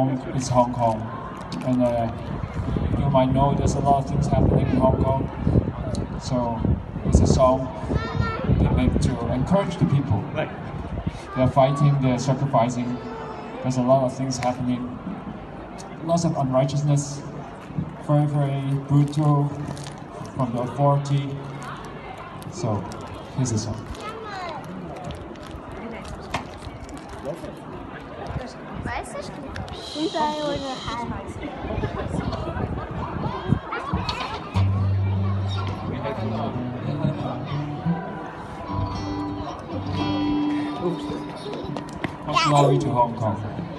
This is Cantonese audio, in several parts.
home is Hong Kong, and you might know there's a lot of things happening in Hong Kong. So it's a song they make to encourage the people. Right. They're fighting, they're sacrificing. There's a lot of things happening. Lots of unrighteousness, very, very brutal from the authority. So here's the song. 应该我是还。 Glory to Hong Kong.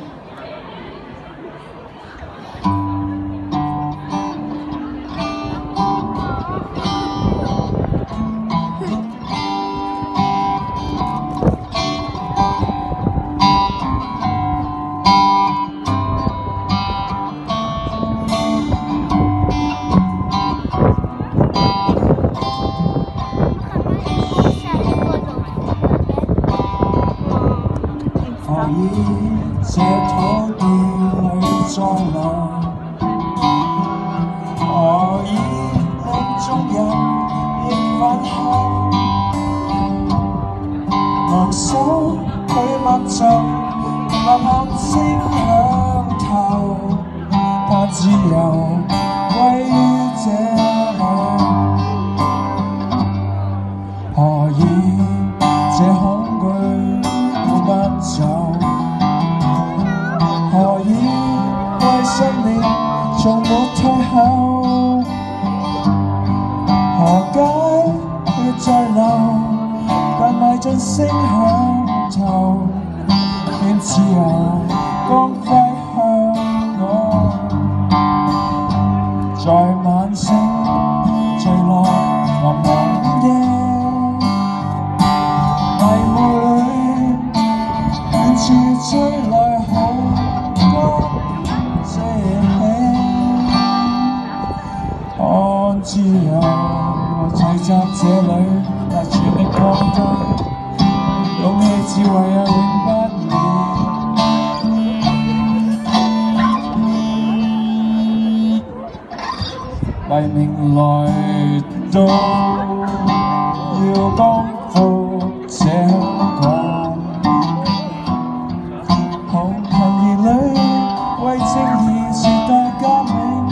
這土地裏再流，何以令眾人亦奮鬥？昂首去默奏，吶喊聲響透，怕自由歸於這裏。何以這恐懼沒不走？何以為信念從沒退後？何解血在流，但邁進聲響透，願自由光輝向我，在晚星墜落茫茫夜，迷霧裏遠處吹來好看自由聚集這裏，但全力抗爭，勇氣智慧永不滅。黎明來到，要光復這香港，紅塵兒女為正義時代革命。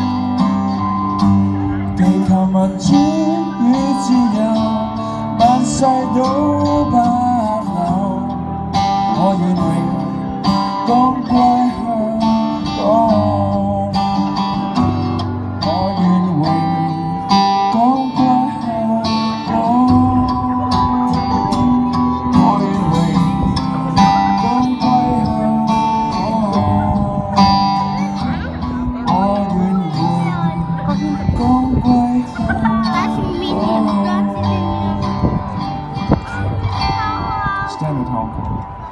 祈求民主與自由，萬世都不朽。我願榮光歸香港，我願榮光歸香港，我願榮光歸香港，我願榮光歸。Stand with Hong Kong.